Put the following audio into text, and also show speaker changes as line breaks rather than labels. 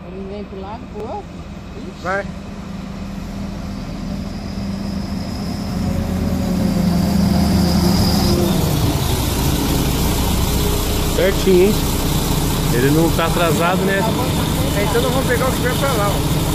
Ele vem pro lado, pro outro. Ixi.
Vai. Certinho, hein? Ele não tá atrasado, né?
Tá bom, tá bom.
Então nós vamos pegar o que vem pra lá, ó.